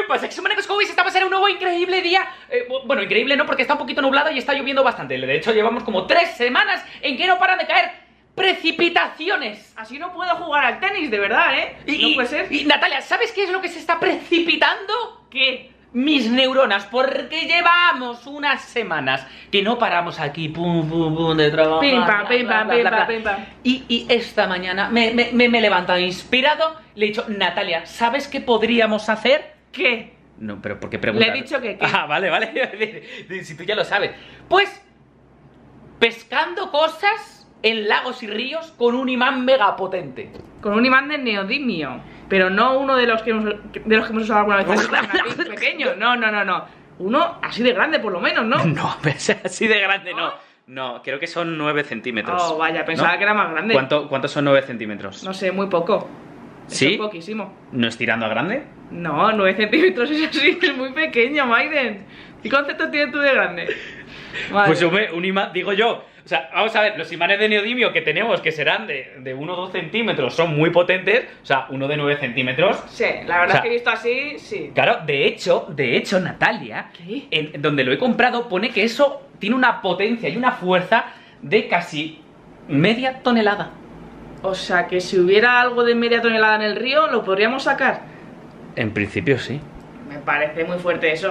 pues Exhumanicos, como veis, estamos en un nuevo increíble día. Bueno, increíble no, porque está un poquito nublado y está lloviendo bastante. De hecho, llevamos como 3 semanas en que no paran de caer precipitaciones. Así no puedo jugar al tenis, de verdad, ¿eh? No puede ser. Y Natalia, ¿sabes qué es lo que se está precipitando? ¿Qué? Mis neuronas, porque llevamos unas semanas que no paramos aquí, pum, pum, pum, de trabajo. Pim, pam, pim, pam, pim, pam, pim, pam. Y esta mañana me he levantado inspirado, le he dicho, Natalia, ¿sabes qué podríamos hacer? ¿Qué? No, pero ¿por qué preguntar? Le he dicho que ¿qué? Ah, vale, si tú ya lo sabes. Pues, pescando cosas en lagos y ríos con un imán mega potente. Con un imán de neodimio. Pero no uno de los que hemos usado alguna vez. Pequeño. No. Uno así de grande, por lo menos, ¿no? No, así de grande no. No, creo que son 9 centímetros. Oh, vaya, pensaba ¿no? que era más grande. ¿Cuántos son 9 centímetros? No sé, muy poco. ¿Sí? Es poquísimo. ¿No es tirando a grande? No, 9 centímetros es así, es muy pequeño, Maiden. ¿Qué concepto tienes tú de grande? Vale. Pues un imán, digo yo. O sea, vamos a ver, los imanes de neodimio que tenemos, que serán de 1 o 2 centímetros, son muy potentes. O sea, uno de 9 centímetros. Sí, la verdad es que he visto así, sí. Claro, de hecho, Natalia, ¿Qué? Donde lo he comprado, pone que eso tiene una potencia y una fuerza de casi media tonelada. O sea, que si hubiera algo de media tonelada en el río, ¿lo podríamos sacar? En principio sí. Me parece muy fuerte eso.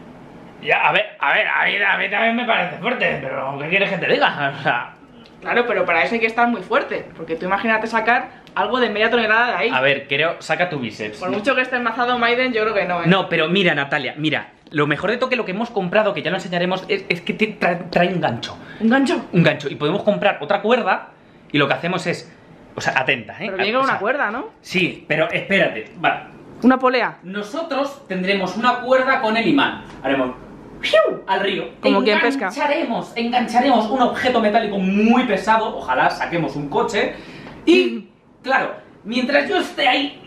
Ya, a mí también me parece fuerte, pero ¿qué quieres que te diga? O sea... Claro, pero para eso hay que estar muy fuerte. Porque tú imagínate sacar algo de media tonelada de ahí. A ver, saca tu bíceps. Por mucho que esté enmazado Maiden, yo creo que no, ¿eh? No, pero mira, Natalia, mira. Lo mejor de todo que lo que hemos comprado, que ya lo enseñaremos, es que trae un gancho. ¿Un gancho? Un gancho. Y podemos comprar otra cuerda y lo que hacemos es... O sea, atenta, ¿eh? Pero llega una cuerda, ¿no? Sí, pero espérate. Vale. Una polea. Nosotros tendremos una cuerda con el imán. Haremos... ¡fiu! Al río. Como quien pesca. Engancharemos un objeto metálico muy pesado. Ojalá saquemos un coche. Y, claro, mientras yo esté ahí...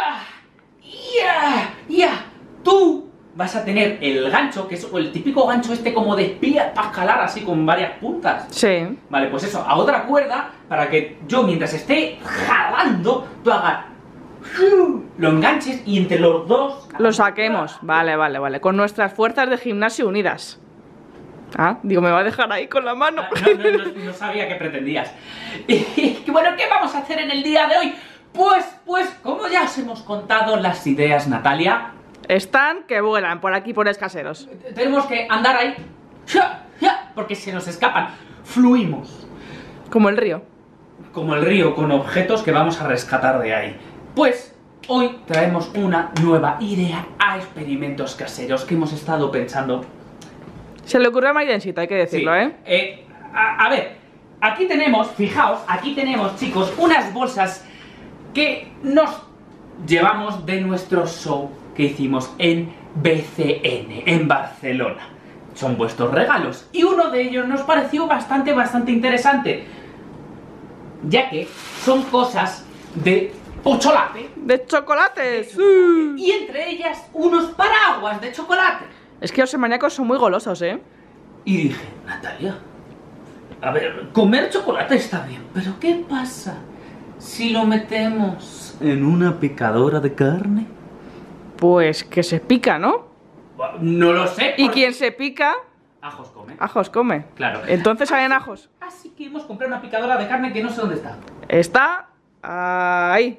Tú vas a tener el gancho, que es el típico gancho este como de espía para escalar así con varias puntas. Sí. Vale, pues eso, a otra cuerda para que yo mientras esté jalando, tú hagas... lo enganches y entre los dos... Lo saquemos. Vale. Con nuestras fuerzas de gimnasio unidas. Ah, digo, me va a dejar ahí con la mano. No sabía qué pretendías. Y bueno, ¿qué vamos a hacer en el día de hoy? Pues, como ya os hemos contado las ideas, Natalia... Están que vuelan por aquí, por escaseros. Tenemos que andar ahí, porque se nos escapan. Fluimos. Como el río. Como el río, con objetos que vamos a rescatar de ahí. Pues, hoy traemos una nueva idea a experimentos caseros que hemos estado pensando. Se le ocurrió a Maidencita, hay que decirlo, sí. A ver, aquí tenemos, fijaos, aquí tenemos, chicos, unas bolsas que nos llevamos de nuestro show que hicimos en BCN, en Barcelona. Son vuestros regalos. Y uno de ellos nos pareció bastante interesante, ya que son cosas de chocolate. ¡De chocolates! Y entre ellas, unos paraguas de chocolate. Es que los semaníacos son muy golosos, ¿eh? Y dije, Natalia, a ver, comer chocolate está bien, pero ¿qué pasa si lo metemos en una picadora de carne? Pues que se pica, ¿no? No lo sé. ¿Y quién se pica? Ajos come. Ajos come. Claro. Entonces salen ajos. Así que hemos comprado una picadora de carne que no sé dónde está. Está... ahí.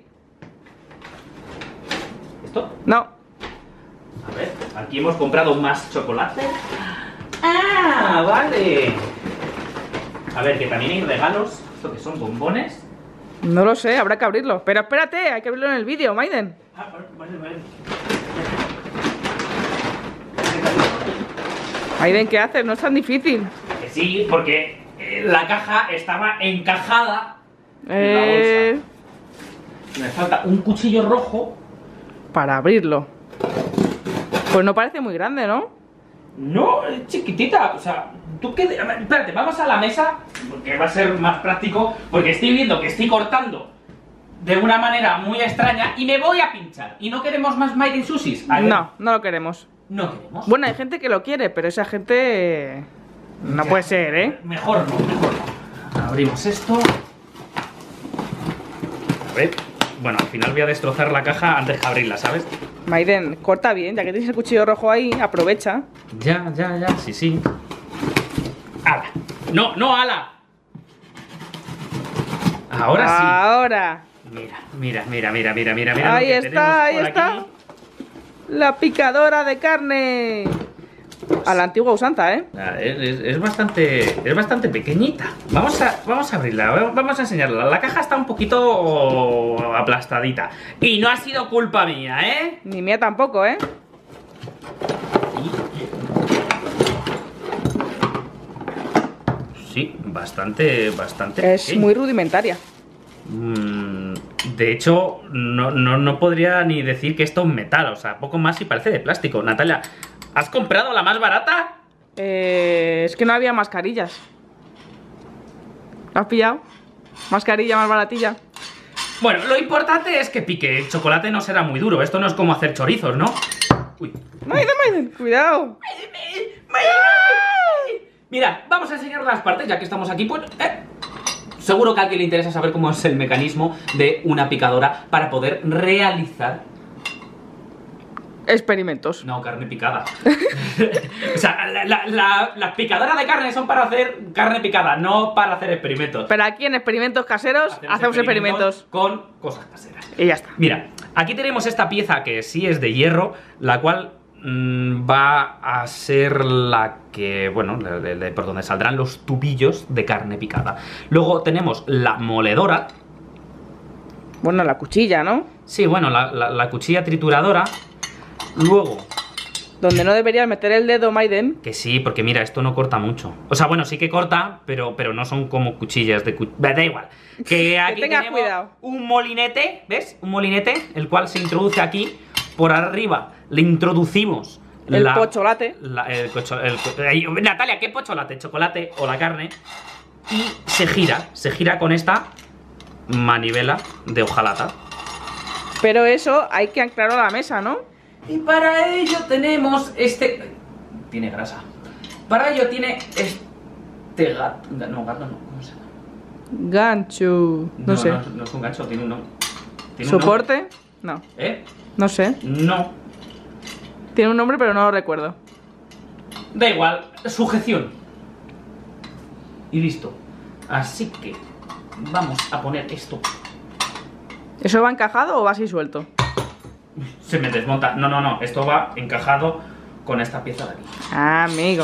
¿Esto? No. A ver, aquí hemos comprado más chocolate. ¡Ah! Vale. A ver, que también hay regalos. ¿Esto que son bombones? No lo sé, habrá que abrirlo. Pero espérate, hay que abrirlo en el vídeo, Maiden. Ah, vale. Maiden, ¿qué haces? No es tan difícil. Que sí, porque la caja estaba encajada en la bolsa. Me falta un cuchillo rojo. Para abrirlo. Pues no parece muy grande, ¿no? No, es chiquitita. O sea, tú qué... Espérate, vamos a la mesa, porque va a ser más práctico, porque estoy viendo que estoy cortando de una manera muy extraña y me voy a pinchar. ¿Y no queremos más Maiden Sushis? No, no lo queremos. No queremos. Bueno, hay gente que lo quiere, pero esa gente... No puede ser, ¿eh? Mejor no. Abrimos esto. A ver. Bueno, al final voy a destrozar la caja antes que abrirla, ¿sabes? Maiden, corta bien, ya que tienes el cuchillo rojo ahí, aprovecha. Ya, sí. ¡Hala! ¡No, ala! Ahora sí. Ahora. Mira. Ahí lo que está, ahí tenemos por está. aquí. La picadora de carne. A la antigua usanza, ¿eh? Es bastante pequeñita. Vamos a abrirla, vamos a enseñarla. La caja está un poquito aplastadita. Y no ha sido culpa mía, ¿eh? Ni mía tampoco, ¿eh? Sí, bastante Es pequeña. muy rudimentaria. De hecho, no podría ni decir que esto es metal. O sea, poco más y parece de plástico. Natalia, ¿has comprado la más barata? Es que no había mascarillas. ¿Lo has pillado? Mascarilla más baratilla. Bueno, lo importante es que pique. El chocolate no será muy duro. Esto no es como hacer chorizos, ¿no? Uy. Maiden, cuidado. Mira, vamos a enseñar las partes, ya que estamos aquí. Pues, seguro que a alguien le interesa saber cómo es el mecanismo de una picadora para poder realizar... Experimentos. No, carne picada. O sea, las picadoras de carne son para hacer carne picada, no para hacer experimentos. Pero aquí en experimentos caseros hacemos experimentos. Con cosas caseras. Y ya está. Mira, aquí tenemos esta pieza que sí es de hierro, la cual va a ser la que, bueno, por donde saldrán los tubillos de carne picada. Luego tenemos la moledora. Bueno, la cuchilla, ¿no? Sí, bueno, la cuchilla trituradora. Luego... Donde no deberías meter el dedo, Maiden. Que sí, porque mira, esto no corta mucho. O sea, bueno, sí que corta, pero no son como cuchillas de da igual. Que aquí tengas tenemos cuidado. un molinete, ¿ves? Un molinete, el cual se introduce aquí. Por arriba le introducimos El pocholate. Natalia, ¿qué pocholate? Chocolate o la carne. Y se gira con esta manivela de hojalata. Pero eso hay que anclarlo a la mesa, ¿no? Y para ello tenemos este... Tiene grasa. Para ello tiene este gato... No, gato no, ¿cómo se llama? Gancho. No sé. No es un gancho, tiene un nombre. ¿Soporte? No. ¿Eh? No sé. No. Tiene un nombre, pero no lo recuerdo. Da igual, sujeción. Y listo. Así que vamos a poner esto. ¿Eso va encajado o va así suelto? Se me desmonta. No. Esto va encajado con esta pieza de aquí. Ah, amigo.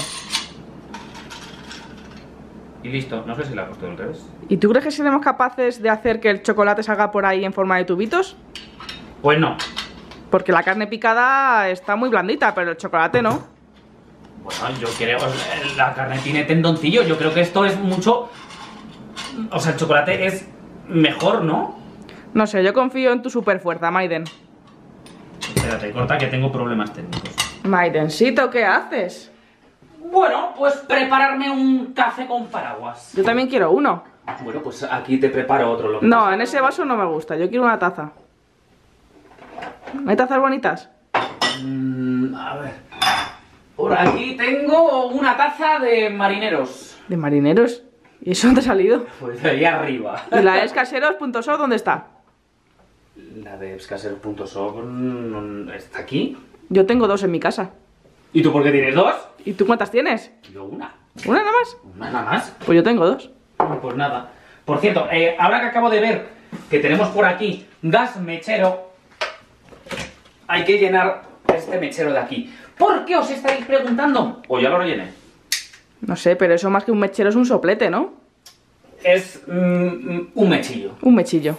Y listo. No sé si la he puesto al revés. ¿Y tú crees que seremos capaces de hacer que el chocolate salga por ahí en forma de tubitos? Pues no. Porque la carne picada está muy blandita, pero el chocolate no. Bueno, yo creo... La carne tiene tendoncillo. Yo creo que esto es mucho... O sea, el chocolate es mejor, ¿no? No sé, yo confío en tu superfuerza, Maiden. Espérate, corta que tengo problemas técnicos. Maidencito, ¿qué haces? Bueno, pues prepararme un café con paraguas. Yo también quiero uno. Bueno, pues aquí te preparo otro. Lo que No, pasa- en ese vaso no me gusta, yo quiero una taza. ¿No hay tazas bonitas? A ver. Por aquí tengo una taza de marineros. ¿De marineros? ¿Y eso dónde ha salido? Pues de ahí arriba. ¿Y la escaseros.so dónde está? La de Ebscaser.so está aquí. Yo tengo dos en mi casa. ¿Y tú por qué tienes dos? ¿Y tú cuántas tienes? Yo una. ¿Una nada más? ¿Una nada más? Pues yo tengo dos. Pues nada. Por cierto, ahora que acabo de ver que tenemos por aquí gas mechero, hay que llenar este mechero de aquí. ¿Por qué os estáis preguntando? O ya lo rellené. No sé, pero eso más que un mechero es un soplete, ¿no? Es un mechillo. Un mechillo.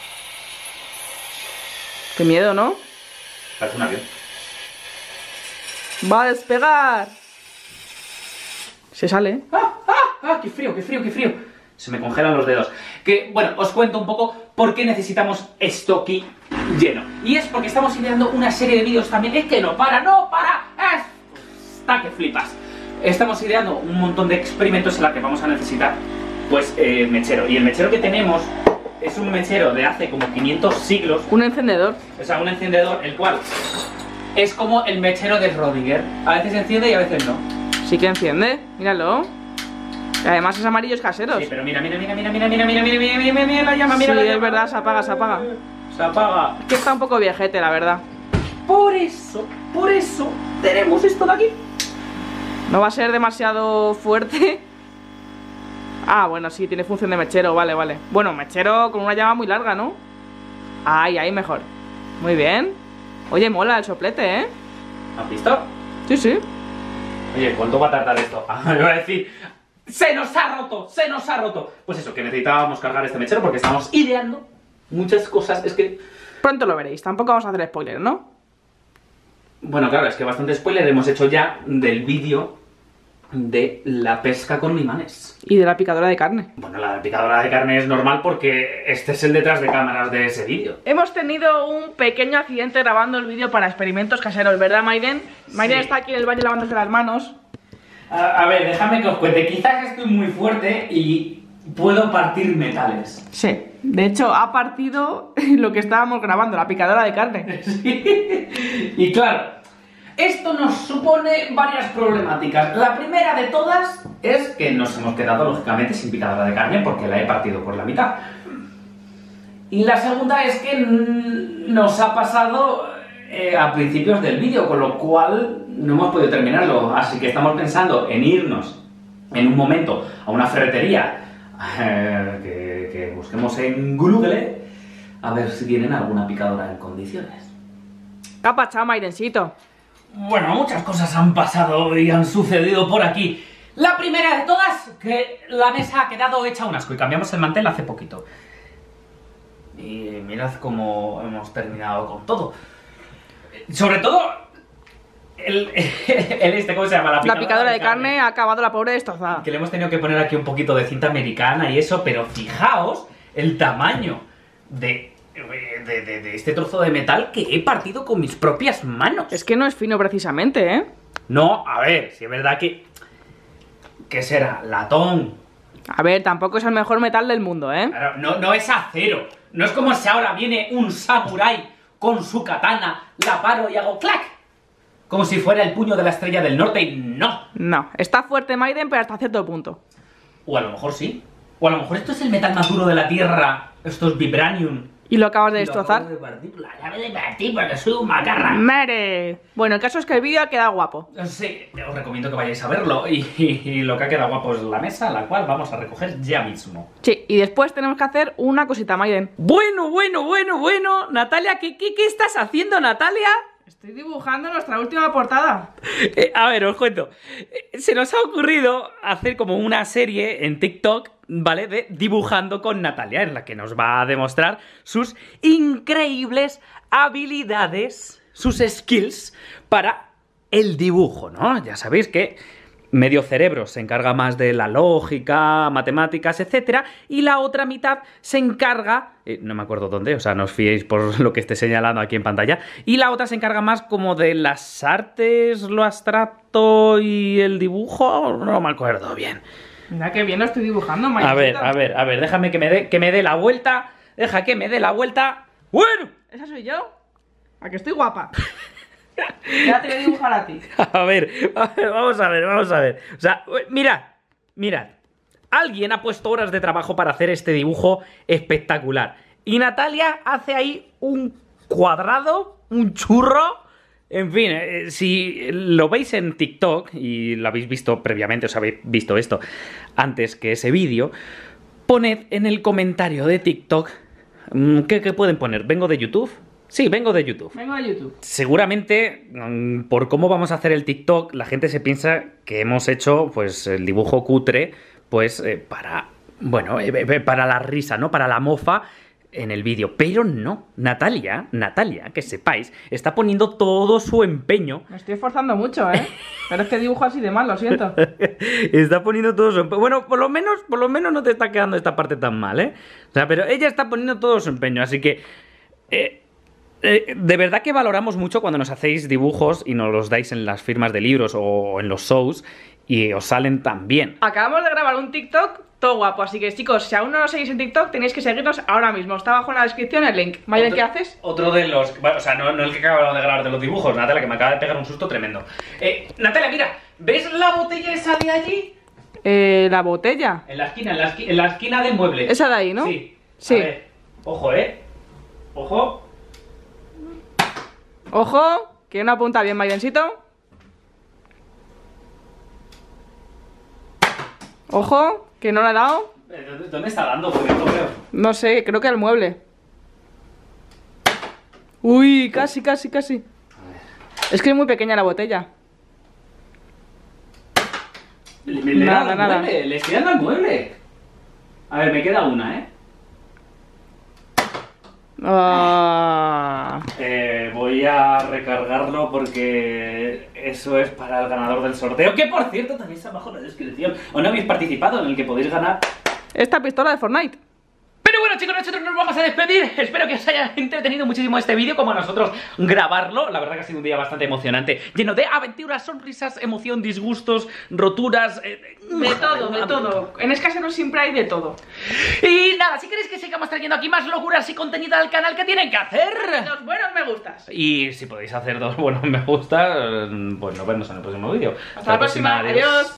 Qué miedo, ¿no? Parece un avión. ¡Va a despegar! Se sale. ¡Ah! ¡Qué frío, qué frío, qué frío! Se me congelan los dedos. Que, bueno, os cuento un poco por qué necesitamos esto aquí lleno. Y es porque estamos ideando una serie de vídeos también. Es que no para. Está que flipas. Estamos ideando un montón de experimentos en los que vamos a necesitar, pues, mechero. Y el mechero que tenemos es un mechero de hace como 500 siglos. Un encendedor. O sea, un encendedor, el cual es como el mechero de Schrödinger. A veces enciende y a veces no. Sí que enciende, míralo. Y además es amarillos caseros. Sí, pero mira la llama, mira Sí, la llama. es verdad, se apaga, se apaga. Se apaga. Que está un poco viejete, la verdad. Por eso tenemos esto de aquí. No va a ser demasiado fuerte. Ah, bueno, sí, tiene función de mechero, vale, vale. Bueno, mechero con una llama muy larga, ¿no? Ahí mejor. Muy bien. Oye, mola el soplete, ¿eh? ¿Has visto? Sí, sí. Oye, ¿cuánto va a tardar esto? Me iba a decir, ¡se nos ha roto! ¡Se nos ha roto! Pues eso, que necesitábamos cargar este mechero porque estamos ideando muchas cosas. Es que... Pronto lo veréis, tampoco vamos a hacer spoiler, ¿no? Bueno, claro, es que bastante spoiler hemos hecho ya del vídeo de la pesca con imanes. Y de la picadora de carne. Bueno, la picadora de carne es normal porque este es el detrás de cámaras de ese vídeo. Hemos tenido un pequeño accidente grabando el vídeo para experimentos caseros, ¿verdad, Maiden? Maiden está aquí en el baño lavándose las manos. A ver, déjame que os cuente. Quizás estoy muy fuerte y puedo partir metales. Sí, de hecho ha partido lo que estábamos grabando, la picadora de carne. Sí. Y claro, esto nos supone varias problemáticas. La primera de todas es que nos hemos quedado lógicamente sin picadora de carne porque la he partido por la mitad. Y la segunda es que nos ha pasado a principios del vídeo, con lo cual no hemos podido terminarlo. Así que estamos pensando en irnos en un momento a una ferretería que busquemos en Google a ver si tienen alguna picadora en condiciones. ¿Qué ha pasado, Maidencito? Bueno, muchas cosas han pasado y han sucedido por aquí. La primera de todas, que la mesa ha quedado hecha un asco y cambiamos el mantel hace poquito. Y mirad cómo hemos terminado con todo. Sobre todo, ¿cómo se llama? La picadora de carne ha acabado la pobre destrozada. Que le hemos tenido que poner aquí un poquito de cinta americana y eso, pero fijaos el tamaño de este trozo de metal que he partido con mis propias manos. Es que no es fino precisamente, ¿eh? No, a ver, si es verdad que... ¿Qué será? Latón. A ver, tampoco es el mejor metal del mundo, ¿eh? Claro, no es acero. No es como si ahora viene un samurái con su katana, la paro y hago clac. Como si fuera el puño de la estrella del norte y no. No, está fuerte Maiden, pero hasta cierto punto. O a lo mejor sí. O a lo mejor esto es el metal más duro de la Tierra. Esto es vibranium. ¿Y lo acabas de destrozar? Lo acabo de partir porque soy un macarra. ¡Mere! Bueno, el caso es que el vídeo ha quedado guapo. Sí, os recomiendo que vayáis a verlo. Y lo que ha quedado guapo es la mesa, la cual vamos a recoger ya mismo. Sí, y después tenemos que hacer una cosita, Maiden. Bueno. Natalia, ¿qué estás haciendo, Natalia? Estoy dibujando nuestra última portada. A ver, os cuento. Se nos ha ocurrido hacer como una serie en TikTok, ¿vale? De dibujando con Natalia, en la que nos va a demostrar sus increíbles habilidades, sus skills para el dibujo, ¿no? Ya sabéis que medio cerebro se encarga más de la lógica, matemáticas, etcétera, y la otra mitad se encarga, no me acuerdo dónde, o sea, no os fiéis por lo que esté señalando aquí en pantalla, y la otra se encarga más como de las artes, lo abstracto y el dibujo, no me acuerdo bien. Mira qué bien lo estoy dibujando, Maiden. A ver, déjame que me dé la vuelta, deja que me dé la vuelta. ¡Bueno! ¿Esa soy yo? ¿A que estoy guapa? Ya te voy a dibujar a ti. A ver, vamos a ver. O sea, mirad. Alguien ha puesto horas de trabajo para hacer este dibujo espectacular. Y Natalia hace ahí un cuadrado, un churro. En fin, si lo veis en TikTok, y lo habéis visto previamente, os habéis visto esto antes que ese vídeo, poned en el comentario de TikTok, ¿qué pueden poner? ¿Vengo de YouTube? Sí, vengo de YouTube. Vengo de YouTube. Seguramente, por cómo vamos a hacer el TikTok, la gente se piensa que hemos hecho, pues, el dibujo cutre, pues, para, bueno, para la risa, ¿no? Para la mofa en el vídeo. Pero no, Natalia, que sepáis, está poniendo todo su empeño. Me estoy esforzando mucho, ¿eh? Pero es que dibujo así de mal, lo siento. Está poniendo todo su empeño. Bueno, por lo menos no te está quedando esta parte tan mal, ¿eh? O sea, pero ella está poniendo todo su empeño, así que... de verdad que valoramos mucho cuando nos hacéis dibujos y nos los dais en las firmas de libros o en los shows y os salen tan bien. Acabamos de grabar un TikTok todo guapo, así que chicos, si aún no nos seguís en TikTok tenéis que seguirnos ahora mismo. Está abajo en la descripción el link. Maiden, ¿qué haces? Otro de los... O sea, no el que acabo de grabar de los dibujos, Natalia, que me acaba de pegar un susto tremendo. Natalia, mira, ¿ves la botella esa de allí? La botella. En la esquina de muebles. Esa de ahí, ¿no? Sí. Sí. A ver, ojo, Ojo. Ojo, que no apunta bien, Maidencito. Ojo, que no le ha dado. ¿Dónde está dando? Porque no lo veo. No sé, creo que al mueble. Uy, casi. Es que es muy pequeña la botella. Nada. Nada. Le estoy dando al mueble. A ver, me queda una, ¿eh? Ah. Voy a recargarlo porque eso es para el ganador del sorteo. Que por cierto, también está abajo en la descripción. O no habéis participado, en el que podéis ganar. Esta pistola de Fortnite. Pero bueno, chicos, nosotros nos vamos a despedir. Espero que os haya entretenido muchísimo este vídeo, como a nosotros grabarlo. La verdad que ha sido un día bastante emocionante, lleno de aventuras, sonrisas, emoción, disgustos, roturas, De todo. En Escasero siempre hay de todo. Y nada, si queréis que sigamos trayendo aquí más locuras y contenido al canal, ¿qué tienen que hacer? Los buenos me gustas. Y si podéis hacer 2 buenos me gusta, pues nos vemos en el próximo vídeo. Hasta la próxima. Adiós.